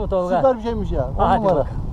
Tolga? Süper bir şeymiş ya. On Hadi numara. bakalım.